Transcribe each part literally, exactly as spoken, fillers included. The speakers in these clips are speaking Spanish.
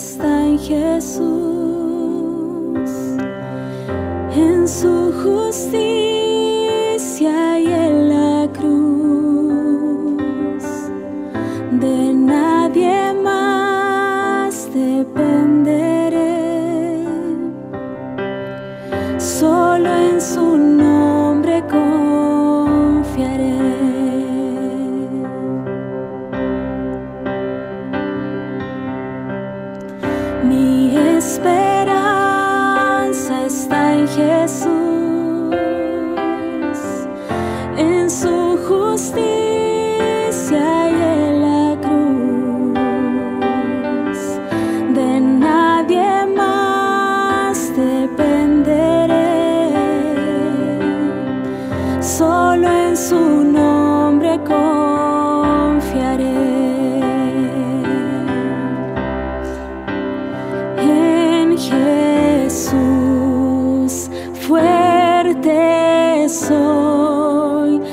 está en Jesús, en su justicia y en la cruz. De nadie más dependeré, solo en su nombre confiaré. Mi esperanza está en Jesús, en su justicia y en la cruz. De nadie más dependeré, solo en su nombre confiaré. Jesús, fuerte soy,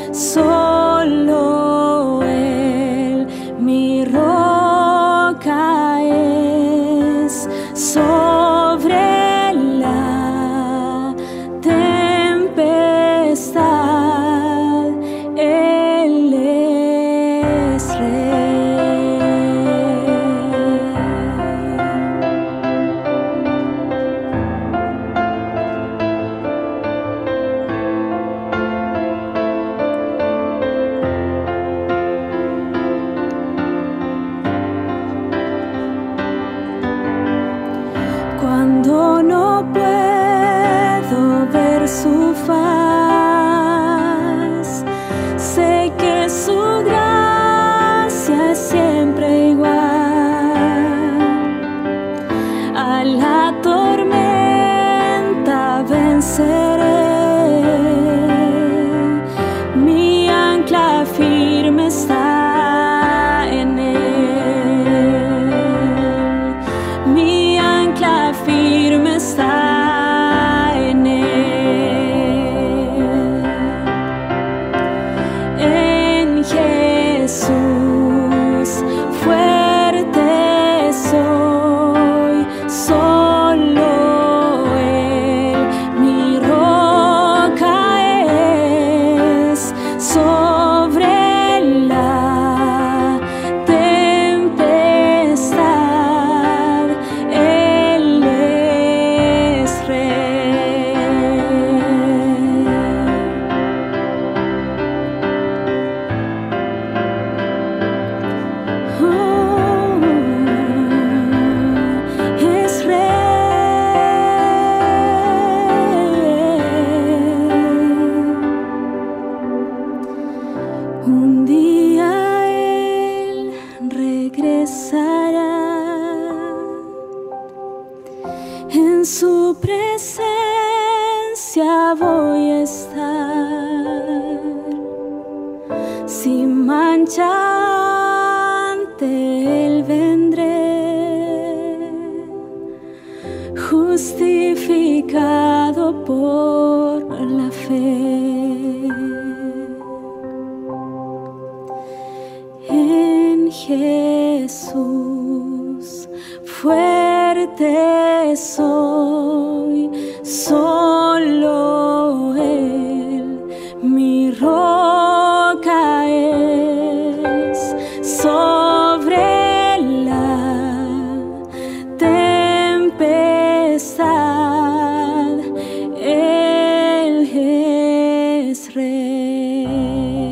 solo Él, mi roca es, sobre la tempestad Él es Rey. Cuando no puedo ver su faz, sé que su gracia es siempre igual. A la tormenta venceré, mi ancla firme está en Él. Mi ancla firme está en Él. En Jesús, fuerte soy, solo Él, mi roca es, sobre la tempestad Él es Rey. Oh, es Rey. Un día Él regresará, en su presencia voy a estar, sin mancha ante Él vendré, justificado por la fe. En Jesús, fuerte soy, solo Él, mi roca es, sobre la tempestad Él es Rey.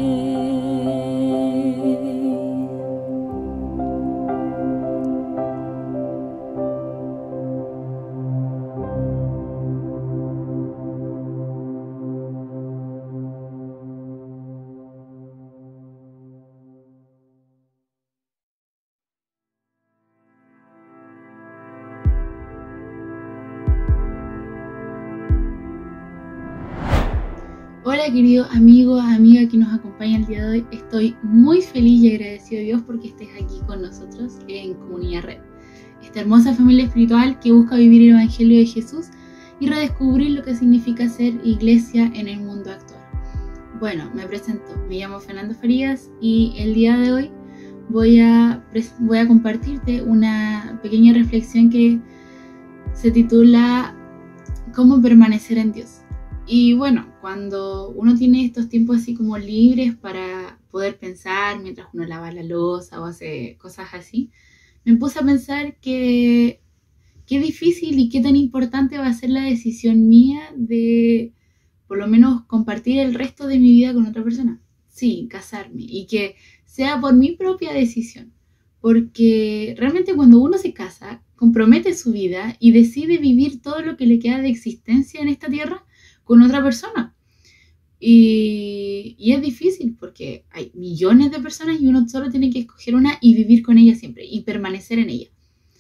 Hola querido amigo, amiga que nos acompaña el día de hoy. Estoy muy feliz y agradecido a Dios porque estés aquí con nosotros en Comunidad Red, esta hermosa familia espiritual que busca vivir el Evangelio de Jesús y redescubrir lo que significa ser iglesia en el mundo actual. Bueno, me presento, me llamo Fernando Farías y el día de hoy voy a, voy a compartirte una pequeña reflexión que se titula ¿Cómo permanecer en Dios? Y bueno, cuando uno tiene estos tiempos así como libres para poder pensar mientras uno lava la loza o hace cosas así, me puse a pensar que qué difícil y qué tan importante va a ser la decisión mía de por lo menos compartir el resto de mi vida con otra persona. Sí, casarme, y que sea por mi propia decisión. Porque realmente cuando uno se casa, compromete su vida y decide vivir todo lo que le queda de existencia en esta tierra con otra persona. Y, y es difícil porque hay millones de personas y uno solo tiene que escoger una y vivir con ella siempre y permanecer en ella.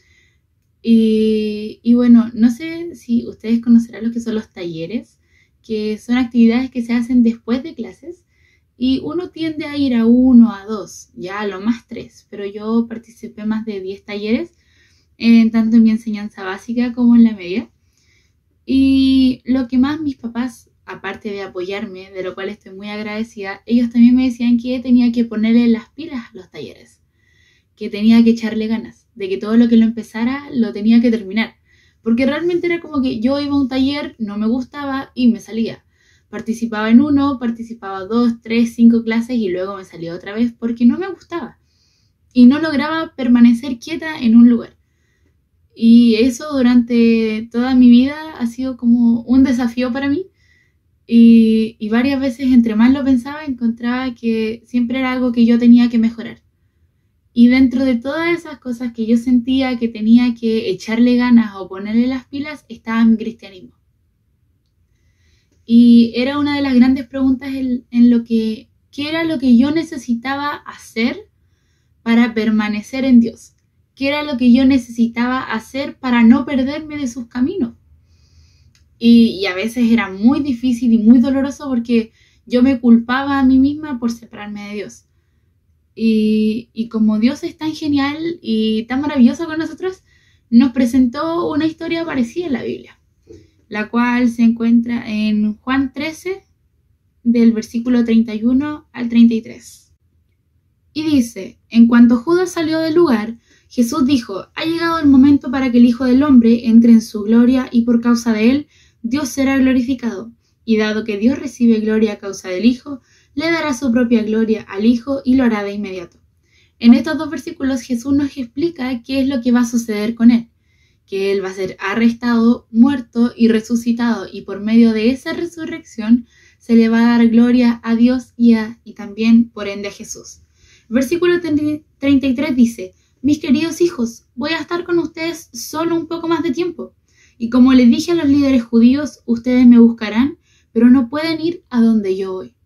Y, y bueno, no sé si ustedes conocerán lo que son los talleres, que son actividades que se hacen después de clases y uno tiende a ir a uno, a dos, ya a lo más tres, pero yo participé más de diez talleres, eh, tanto en mi enseñanza básica como en la media. Y lo que más mis papás, aparte de apoyarme, de lo cual estoy muy agradecida, ellos también me decían que tenía que ponerle las pilas a los talleres, que tenía que echarle ganas, de que todo lo que lo empezara lo tenía que terminar. Porque realmente era como que yo iba a un taller, no me gustaba y me salía. Participaba en uno, participaba dos, tres, cinco clases y luego me salía otra vez porque no me gustaba. Y no lograba permanecer quieta en un lugar. Y eso durante toda mi vida ha sido como un desafío para mí. Y, y varias veces, entre más lo pensaba, encontraba que siempre era algo que yo tenía que mejorar. Y dentro de todas esas cosas que yo sentía que tenía que echarle ganas o ponerle las pilas, estaba mi cristianismo. Y era una de las grandes preguntas en, en lo que, ¿qué era lo que yo necesitaba hacer para permanecer en Dios? ¿Qué era lo que yo necesitaba hacer para no perderme de sus caminos? Y, y a veces era muy difícil y muy doloroso porque yo me culpaba a mí misma por separarme de Dios. Y, y como Dios es tan genial y tan maravilloso con nosotros, nos presentó una historia parecida en la Biblia, la cual se encuentra en Juan trece, del versículo treinta y uno al treinta y tres. Y dice, en cuanto Judas salió del lugar, Jesús dijo, ha llegado el momento para que el Hijo del Hombre entre en su gloria y por causa de él, Dios será glorificado. Y dado que Dios recibe gloria a causa del Hijo, le dará su propia gloria al Hijo y lo hará de inmediato. En estos dos versículos Jesús nos explica qué es lo que va a suceder con él, que él va a ser arrestado, muerto y resucitado, y por medio de esa resurrección se le va a dar gloria a Dios y, a, y también por ende a Jesús. Versículo treinta y tres dice, mis queridos hijos, voy a estar con ustedes solo un poco más de tiempo, y como les dije a los líderes judíos, ustedes me buscarán, pero no pueden ir a donde yo voy.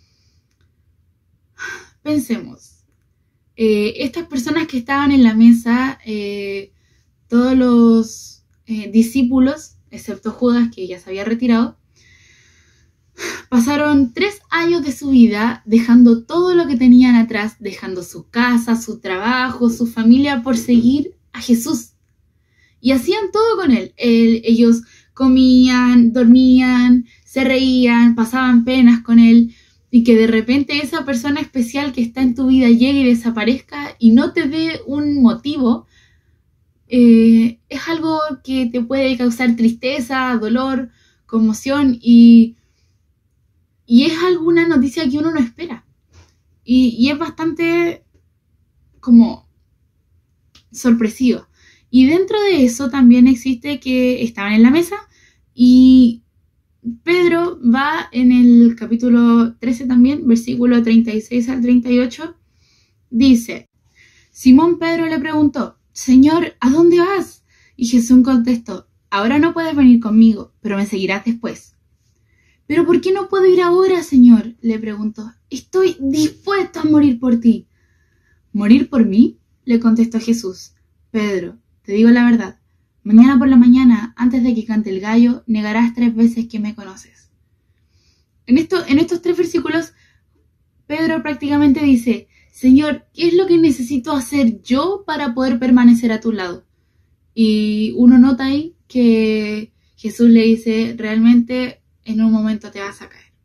Pensemos, eh, estas personas que estaban en la mesa, eh, todos los eh, discípulos, excepto Judas, que ya se había retirado, pasaron tres años de su vida dejando todo lo que tenían atrás, dejando su casa, su trabajo, su familia por seguir a Jesús. Y hacían todo con él. él ellos comían, dormían, se reían, pasaban penas con él. Y que de repente esa persona especial que está en tu vida llegue y desaparezca y no te dé un motivo, eh, es algo que te puede causar tristeza, dolor, conmoción y, y es alguna noticia que uno no espera. Y, y es bastante como sorpresiva. Y dentro de eso también existe que estaban en la mesa y Pedro va en el capítulo trece también, versículo treinta y seis al treinta y ocho, dice, Simón Pedro le preguntó, Señor, ¿a dónde vas? Y Jesús contestó, ahora no puedes venir conmigo, pero me seguirás después. ¿Pero por qué no puedo ir ahora, Señor? Le preguntó, estoy dispuesto a morir por ti. ¿Morir por mí? Le contestó Jesús, Pedro, te digo la verdad. Mañana por la mañana, antes de que cante el gallo, negarás tres veces que me conoces. En, esto, en estos tres versículos, Pedro prácticamente dice, Señor, ¿qué es lo que necesito hacer yo para poder permanecer a tu lado? Y uno nota ahí que Jesús le dice, realmente en un momento te vas a caer.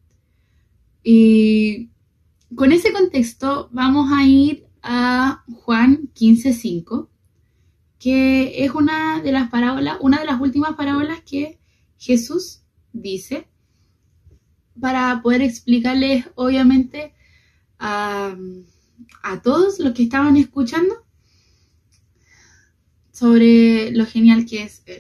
Y con ese contexto vamos a ir a Juan quince cinco. que es una de las parábolas, una de las últimas parábolas que Jesús dice para poder explicarles, obviamente, a, a todos los que estaban escuchando sobre lo genial que es Él.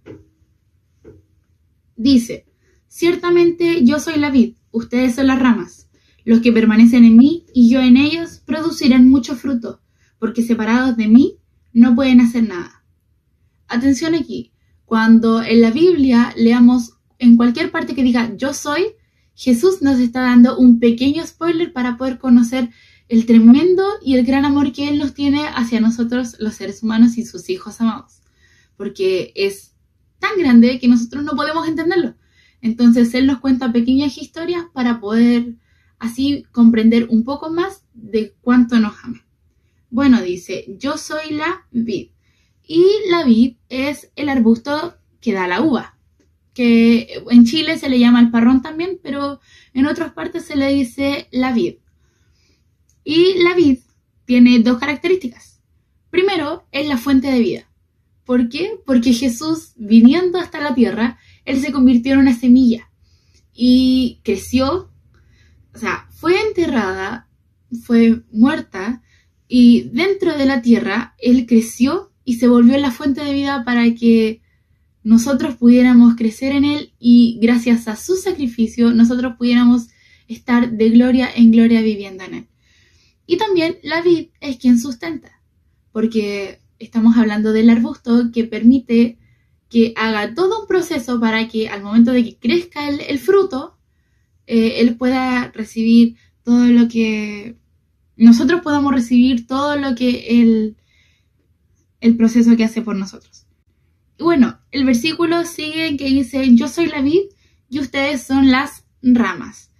Dice: ciertamente yo soy la vid, ustedes son las ramas. Los que permanecen en mí y yo en ellos producirán mucho fruto, porque separados de mí no pueden hacer nada. Atención aquí, cuando en la Biblia leamos en cualquier parte que diga yo soy, Jesús nos está dando un pequeño spoiler para poder conocer el tremendo y el gran amor que Él nos tiene hacia nosotros los seres humanos y sus hijos amados, porque es tan grande que nosotros no podemos entenderlo. Entonces Él nos cuenta pequeñas historias para poder así comprender un poco más de cuánto nos ama. Bueno, dice, yo soy la vid. Y la vid es el arbusto que da la uva, que en Chile se le llama el parrón también, pero en otras partes se le dice la vid. Y la vid tiene dos características. Primero, es la fuente de vida. ¿Por qué? Porque Jesús, viniendo hasta la tierra, Él se convirtió en una semilla y creció. O sea, fue enterrada, fue muerta, y dentro de la tierra Él creció y se volvió la fuente de vida para que nosotros pudiéramos crecer en Él y gracias a su sacrificio nosotros pudiéramos estar de gloria en gloria viviendo en Él. Y también la vid es quien sustenta, porque estamos hablando del arbusto que permite que haga todo un proceso para que al momento de que crezca el, el fruto, Eh, él pueda recibir todo lo que nosotros podamos recibir, todo lo que él, el proceso que hace por nosotros. Y bueno, el versículo sigue que dice, yo soy la vid y ustedes son las ramas.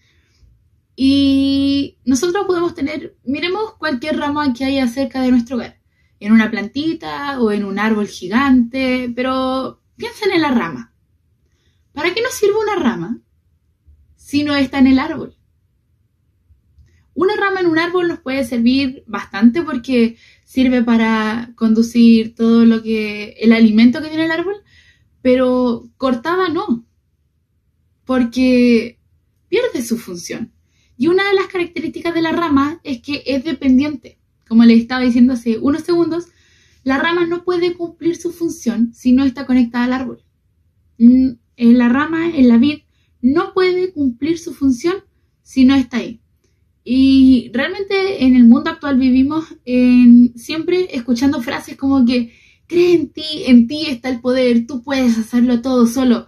Y nosotros podemos tener, miremos cualquier rama que haya cerca de nuestro hogar, en una plantita o en un árbol gigante, pero piensen en la rama. ¿Para qué nos sirve una rama si no está en el árbol? Una rama en un árbol nos puede servir bastante porque sirve para conducir todo lo que, el alimento que tiene el árbol, pero cortada no, porque pierde su función. Y una de las características de la rama es que es dependiente. Como les estaba diciendo hace unos segundos, la rama no puede cumplir su función si no está conectada al árbol. En la rama, en la vid, no puede cumplir su función si no está ahí. Y realmente en el mundo actual vivimos en, siempre escuchando frases como que cree en ti, en ti está el poder, tú puedes hacerlo todo solo.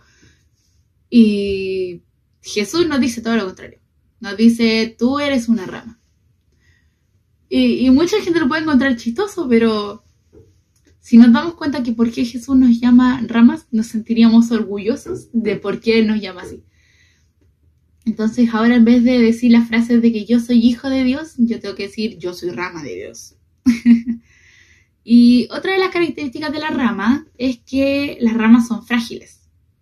Y Jesús nos dice todo lo contrario. Nos dice, tú eres una rama. Y, y mucha gente lo puede encontrar chistoso, pero si nos damos cuenta que por qué Jesús nos llama ramas, nos sentiríamos orgullosos de por qué Él nos llama así. Entonces ahora en vez de decir las frases de que yo soy hijo de Dios, yo tengo que decir yo soy rama de Dios. Y otra de las características de la rama es que las ramas son frágiles.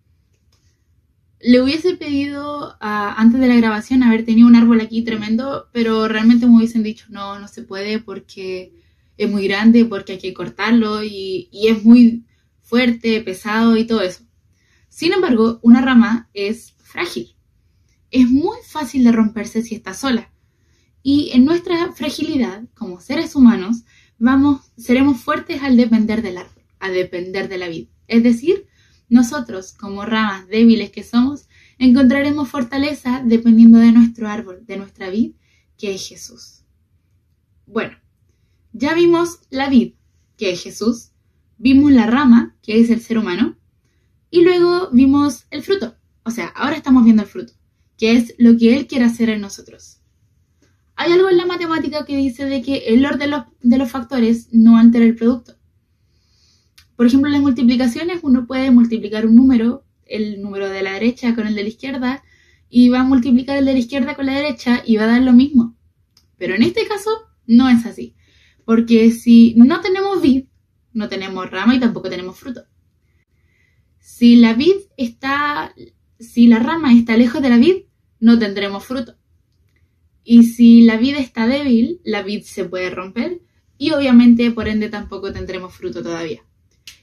Le hubiese pedido uh, antes de la grabación haber tenido un árbol aquí tremendo, pero realmente me hubiesen dicho no, no se puede porque es muy grande, porque hay que cortarlo y, y es muy fuerte, pesado y todo eso. Sin embargo, una rama es frágil. Es muy fácil de romperse si está sola. Y en nuestra fragilidad, como seres humanos, vamos, seremos fuertes al depender del árbol, al depender de la vid. Es decir, nosotros, como ramas débiles que somos, encontraremos fortaleza dependiendo de nuestro árbol, de nuestra vid, que es Jesús. Bueno, ya vimos la vid, que es Jesús, vimos la rama, que es el ser humano, y luego vimos el fruto. O sea, ahora estamos viendo el fruto, que es lo que Él quiere hacer en nosotros. Hay algo en la matemática que dice de que el orden de los, de los factores no altera el producto. Por ejemplo, en las multiplicaciones uno puede multiplicar un número, el número de la derecha con el de la izquierda, y va a multiplicar el de la izquierda con la derecha y va a dar lo mismo. Pero en este caso no es así, porque si no tenemos vid, no tenemos rama y tampoco tenemos fruto. Si la vid está, si la rama está lejos de la vid, no tendremos fruto. Y si la vid está débil, la vid se puede romper y obviamente por ende tampoco tendremos fruto todavía.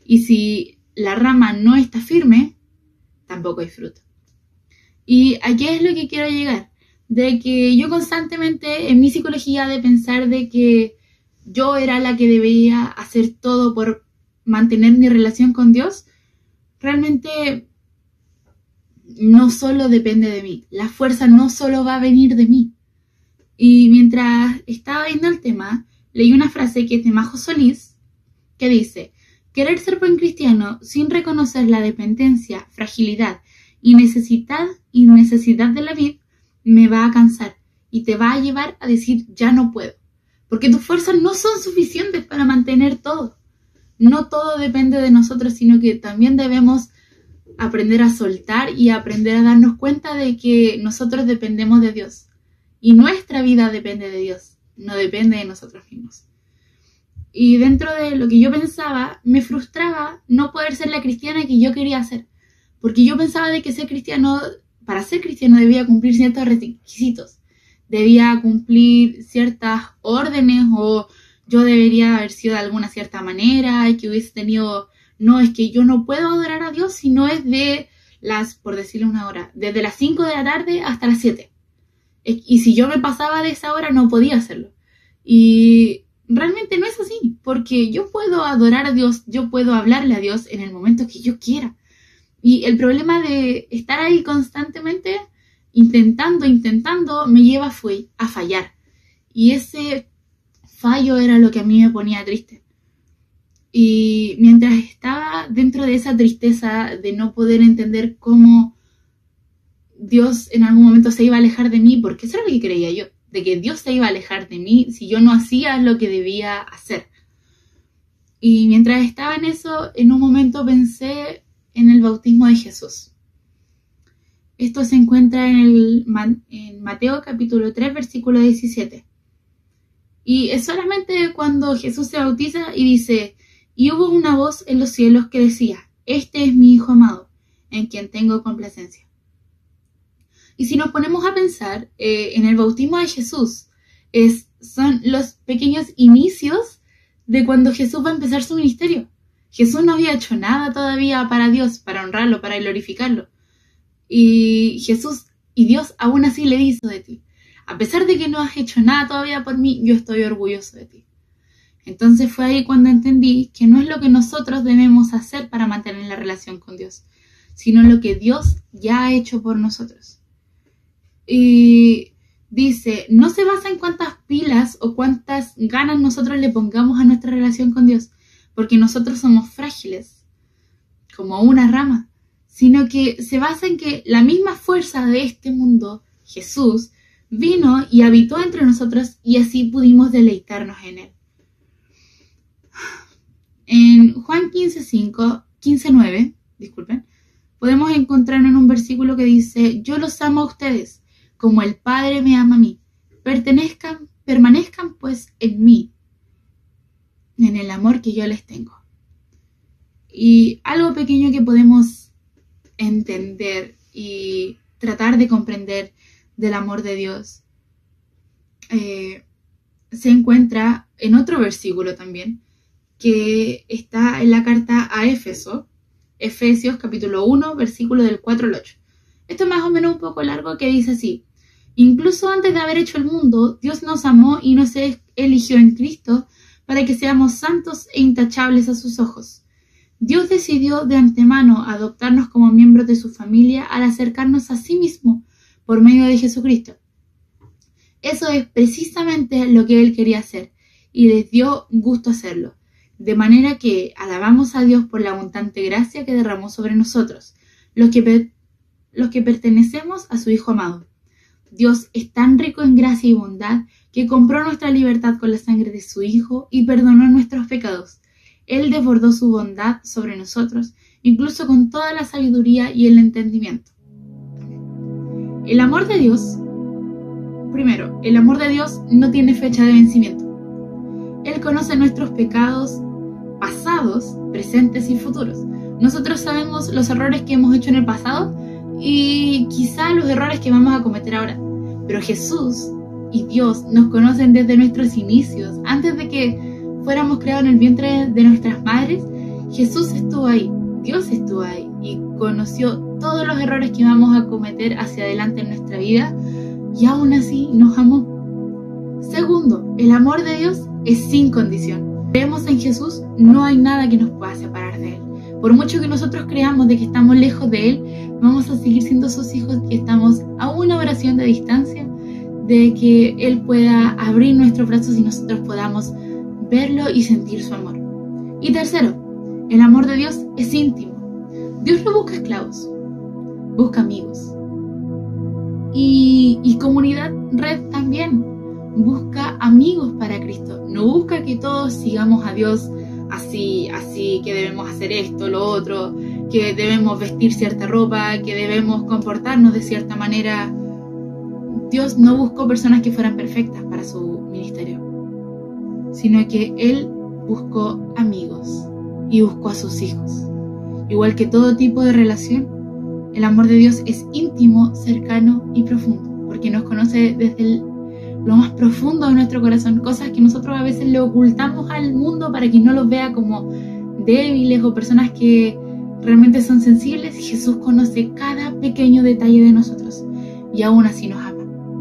Y si la rama no está firme, tampoco hay fruto. Y aquí es lo que quiero llegar, de que yo constantemente en mi psicología de pensar de que yo era la que debía hacer todo por mantener mi relación con Dios, realmente no solo depende de mí, la fuerza no solo va a venir de mí. Y mientras estaba viendo el tema, leí una frase que es de Majo Solís, que dice: querer ser buen cristiano sin reconocer la dependencia, fragilidad y necesidad, y necesidad de la vida me va a cansar y te va a llevar a decir ya no puedo, porque tus fuerzas no son suficientes para mantener todo. No todo depende de nosotros, sino que también debemos aprender a soltar y aprender a darnos cuenta de que nosotros dependemos de Dios y nuestra vida depende de Dios, no depende de nosotros mismos. Y dentro de lo que yo pensaba, me frustraba no poder ser la cristiana que yo quería ser, porque yo pensaba de que ser cristiano, para ser cristiano debía cumplir ciertos requisitos, debía cumplir ciertas órdenes, o yo debería haber sido de alguna cierta manera, y que hubiese tenido, no, es que yo no puedo adorar a Dios si no es de las, por decirle una hora, desde las cinco de la tarde hasta las siete. Y si yo me pasaba de esa hora no podía hacerlo. Y realmente no es así, porque yo puedo adorar a Dios, yo puedo hablarle a Dios en el momento que yo quiera. Y el problema de estar ahí constantemente intentando, intentando, me lleva fue a fallar. Y ese fallo era lo que a mí me ponía triste. Y mientras estaba dentro de esa tristeza de no poder entender cómo Dios en algún momento se iba a alejar de mí, porque eso era lo que creía yo, de que Dios se iba a alejar de mí si yo no hacía lo que debía hacer. Y mientras estaba en eso, en un momento pensé en el bautismo de Jesús. Esto se encuentra en, el, en Mateo capítulo tres, versículo diecisiete. Y es solamente cuando Jesús se bautiza y dice: y hubo una voz en los cielos que decía: este es mi Hijo amado, en quien tengo complacencia. Y si nos ponemos a pensar eh, en el bautismo de Jesús, es, son los pequeños inicios de cuando Jesús va a empezar su ministerio. Jesús no había hecho nada todavía para Dios, para honrarlo, para glorificarlo. Y Jesús y Dios aún así le dice de ti: a pesar de que no has hecho nada todavía por mí, yo estoy orgulloso de ti. Entonces fue ahí cuando entendí que no es lo que nosotros debemos hacer para mantener la relación con Dios, sino lo que Dios ya ha hecho por nosotros. Y dice, no se basa en cuántas pilas o cuántas ganas nosotros le pongamos a nuestra relación con Dios, porque nosotros somos frágiles, como una rama, sino que se basa en que la misma fuerza de este mundo, Jesús, vino y habitó entre nosotros y así pudimos deleitarnos en Él. En Juan quince, cinco, quince, nueve, disculpen, podemos encontrar en un versículo que dice: yo los amo a ustedes, como el Padre me ama a mí. Pertenezcan, permanezcan pues en mí, en el amor que yo les tengo. Y algo pequeño que podemos entender y tratar de comprender del amor de Dios eh, se encuentra en otro versículo también, que está en la carta a Éfeso, Efesios capítulo uno, versículo del cuatro al ocho. Esto es más o menos un poco largo, que dice así: incluso antes de haber hecho el mundo, Dios nos amó y nos eligió en Cristo para que seamos santos e intachables a sus ojos. Dios decidió de antemano adoptarnos como miembros de su familia al acercarnos a sí mismo por medio de Jesucristo. Eso es precisamente lo que Él quería hacer y les dio gusto hacerlo. De manera que alabamos a Dios por la abundante gracia que derramó sobre nosotros, los que, per- los que pertenecemos a su Hijo amado. Dios es tan rico en gracia y bondad que compró nuestra libertad con la sangre de su Hijo y perdonó nuestros pecados. Él desbordó su bondad sobre nosotros, incluso con toda la sabiduría y el entendimiento. El amor de Dios, primero, el amor de Dios no tiene fecha de vencimiento. Él conoce nuestros pecados pasados, presentes y futuros. Nosotros sabemos los errores que hemos hecho en el pasado y quizá los errores que vamos a cometer ahora. Pero Jesús y Dios nos conocen desde nuestros inicios, antes de que fuéramos creados en el vientre de nuestras madres, Jesús estuvo ahí, Dios estuvo ahí y conoció todos los errores que íbamos a cometer hacia adelante en nuestra vida y aún así nos amó. Segundo, el amor de Dios es sin condición. Creemos en Jesús, no hay nada que nos pueda separar de Él. Por mucho que nosotros creamos de que estamos lejos de Él, vamos a seguir siendo sus hijos y estamos a una oración de distancia de que Él pueda abrir nuestros brazos y nosotros podamos verlo y sentir su amor. Y tercero, el amor de Dios es íntimo. Dios no busca esclavos, busca amigos. Y, y comunidad red también busca amigos para Cristo. No busca que todos sigamos a Dios así, así, que debemos hacer esto, lo otro, que debemos vestir cierta ropa, que debemos comportarnos de cierta manera. Dios no buscó personas que fueran perfectas para su ministerio, sino que Él buscó amigos y buscó a sus hijos. Igual que todo tipo de relación, el amor de Dios es íntimo, cercano y profundo, porque nos conoce desde el, lo más profundo de nuestro corazón, cosas que nosotros a veces le ocultamos al mundo para que no los vea como débiles o personas que realmente son sensibles. Jesús conoce cada pequeño detalle de nosotros y aún así nos ama.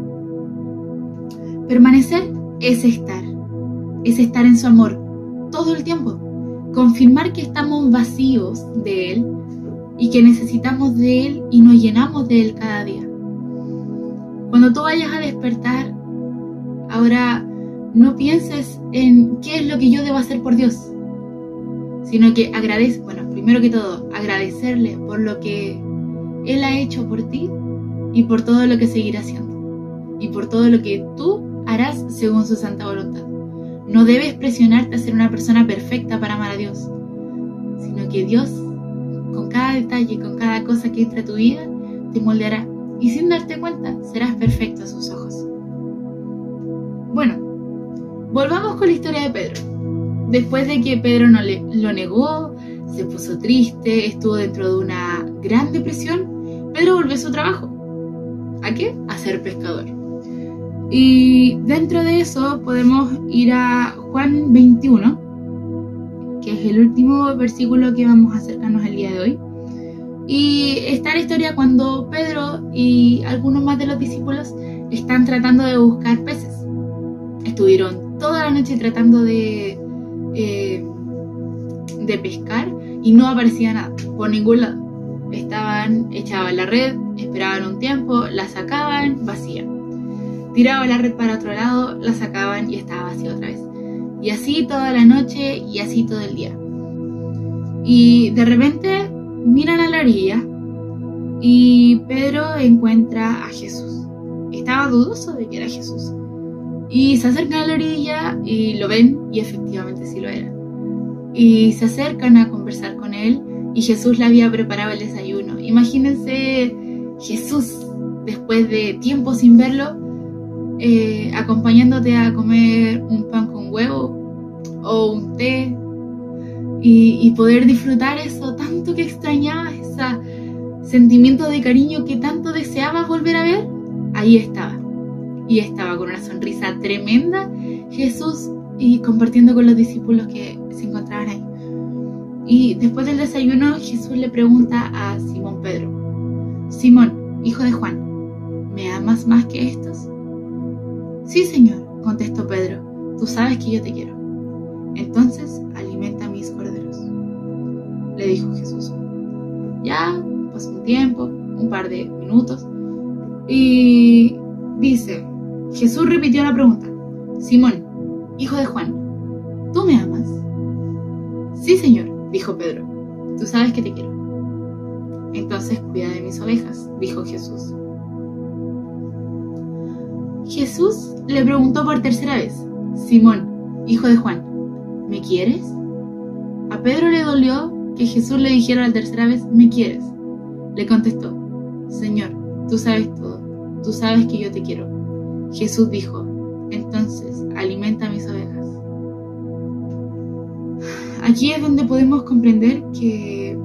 Permanecer es estar, es estar en su amor todo el tiempo, confirmar que estamos vacíos de Él y que necesitamos de Él y nos llenamos de Él cada día. Cuando tú vayas a despertar, ahora no pienses en qué es lo que yo debo hacer por Dios, sino que agradece, bueno, primero que todo, agradecerle por lo que Él ha hecho por ti y por todo lo que seguirá haciendo y por todo lo que tú harás según su santa voluntad. No debes presionarte a ser una persona perfecta para amar a Dios, sino que Dios, con cada detalle, con cada cosa que entra a tu vida, te moldeará y sin darte cuenta serás perfecto a sus ojos. Bueno, volvamos con la historia de Pedro. Después de que Pedro no le, lo negó, se puso triste, estuvo dentro de una gran depresión, Pedro volvió a su trabajo. ¿A qué? A ser pescador. Y dentro de eso podemos ir a Juan veintiuno, que es el último versículo que vamos a acercarnos el día de hoy. Y está la historia cuando Pedro y algunos más de los discípulos están tratando de buscar peces. Estuvieron toda la noche tratando de, eh, de pescar y no aparecía nada por ningún lado. Estaban, echaban la red, esperaban un tiempo, la sacaban, vacía. Tiraban la red para otro lado, la sacaban y estaba vacía otra vez. Y así toda la noche y así todo el día. Y de repente miran a la orilla y Pedro encuentra a Jesús. Estaba dudoso de que era Jesús. Y se acercan a la orilla y lo ven y efectivamente sí lo era. Y se acercan a conversar con él y Jesús le había preparado el desayuno. Imagínense Jesús, después de tiempo sin verlo, eh, acompañándote a comer un pan con huevo o un té y, y poder disfrutar eso tanto que extrañabas, ese sentimiento de cariño que tanto deseabas volver a ver. Ahí estaba. Y estaba con una sonrisa tremenda Jesús y compartiendo con los discípulos que se encontraban ahí. Y después del desayuno Jesús le pregunta a Simón Pedro: Simón, hijo de Juan, ¿me amas más que estos? Sí, Señor, contestó Pedro, tú sabes que yo te quiero. Entonces alimenta a mis corderos, le dijo Jesús. Ya pasó un tiempo, un par de minutos, y dice, Jesús repitió la pregunta: Simón, hijo de Juan, ¿tú me amas? Sí, Señor, dijo Pedro, tú sabes que te quiero. Entonces cuida de mis ovejas, dijo Jesús. Jesús le preguntó por tercera vez: Simón, hijo de Juan, ¿me quieres? A Pedro le dolió que Jesús le dijera la tercera vez: ¿me quieres? Le contestó: Señor, tú sabes todo, tú sabes que yo te quiero. Jesús dijo: entonces alimenta mis ovejas. Aquí es donde podemos comprender que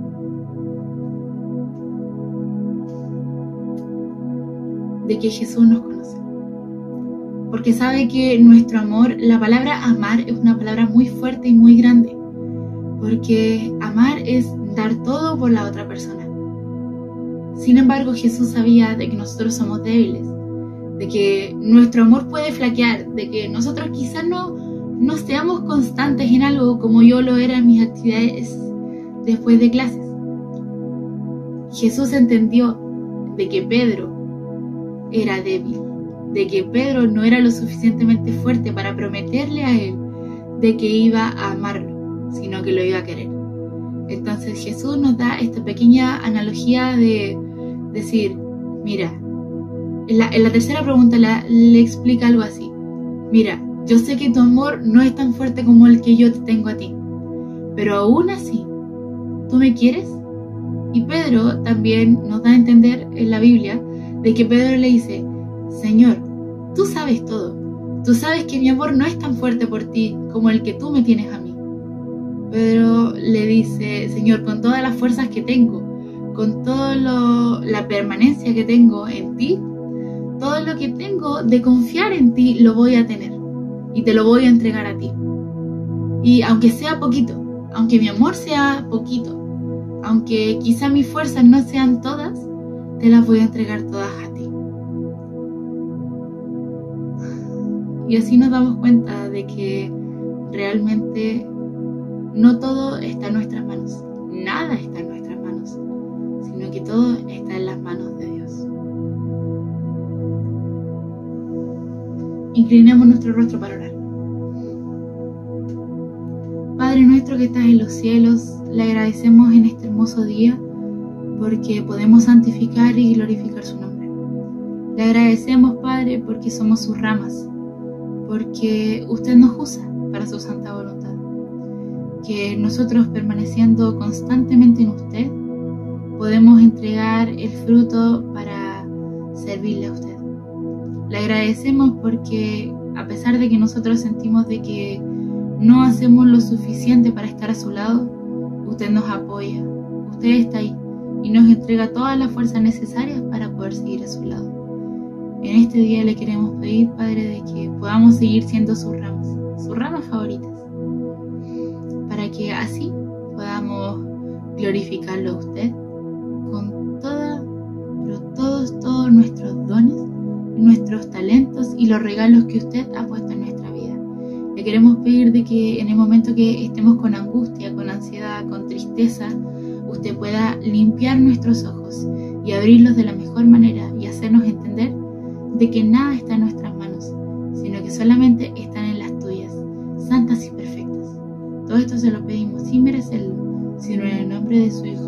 de que Jesús nos conoce, porque sabe que nuestro amor, la palabra amar es una palabra muy fuerte y muy grande, porque amar es dar todo por la otra persona. Sin embargo, Jesús sabía de que nosotros somos débiles, de que nuestro amor puede flaquear, de que nosotros quizás no, no seamos constantes en algo como yo lo era en mis actividades después de clases. Jesús entendió de que Pedro era débil, de que Pedro no era lo suficientemente fuerte para prometerle a él de que iba a amarlo, sino que lo iba a querer. Entonces Jesús nos da esta pequeña analogía de decir, mira, en la, en la tercera pregunta la, le explica algo así: mira, yo sé que tu amor no es tan fuerte como el que yo te tengo a ti, pero aún así, ¿tú me quieres? Y Pedro también nos da a entender en la Biblia de que Pedro le dice, Señor, tú sabes todo, tú sabes que mi amor no es tan fuerte por ti como el que tú me tienes a mí. Pedro le dice, Señor, con todas las fuerzas que tengo, con toda la permanencia que tengo en ti, todo lo que tengo de confiar en ti lo voy a tener y te lo voy a entregar a ti. Y aunque sea poquito, aunque mi amor sea poquito, aunque quizá mis fuerzas no sean todas, te las voy a entregar todas a ti. Y así nos damos cuenta de que realmente no todo está en nuestras manos, nada está en nuestras manos, sino que todo está en las manos de Dios. Inclinemos nuestro rostro para orar. Padre nuestro que estás en los cielos, le agradecemos en este hermoso día porque podemos santificar y glorificar su nombre. Le agradecemos, Padre, porque somos sus ramas, porque usted nos usa para su santa voluntad. Que nosotros, permaneciendo constantemente en usted, podemos entregar el fruto para servirle a usted. Le agradecemos porque a pesar de que nosotros sentimos de que no hacemos lo suficiente para estar a su lado, usted nos apoya, usted está ahí y nos entrega todas las fuerzas necesarias para poder seguir a su lado. En este día le queremos pedir, Padre, de que podamos seguir siendo sus ramas, sus ramas favoritas, para que así podamos glorificarlo a usted con toda, pero todos, todos nuestros dones, nuestros talentos y los regalos que usted ha puesto en nuestra vida. Le queremos pedir de que en el momento que estemos con angustia, con ansiedad, con tristeza, usted pueda limpiar nuestros ojos y abrirlos de la mejor manera y hacernos entender de que nada está en nuestras manos, sino que solamente están en las tuyas, santas y perfectas. Todo esto se lo pedimos sin merecerlo, sino en el nombre de su Hijo